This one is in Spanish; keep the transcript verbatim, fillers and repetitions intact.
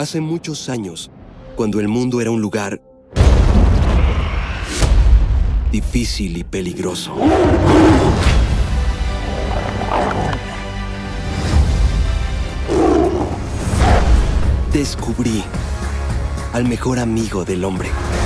Hace muchos años, cuando el mundo era un lugar difícil y peligroso. Descubrí al mejor amigo del hombre.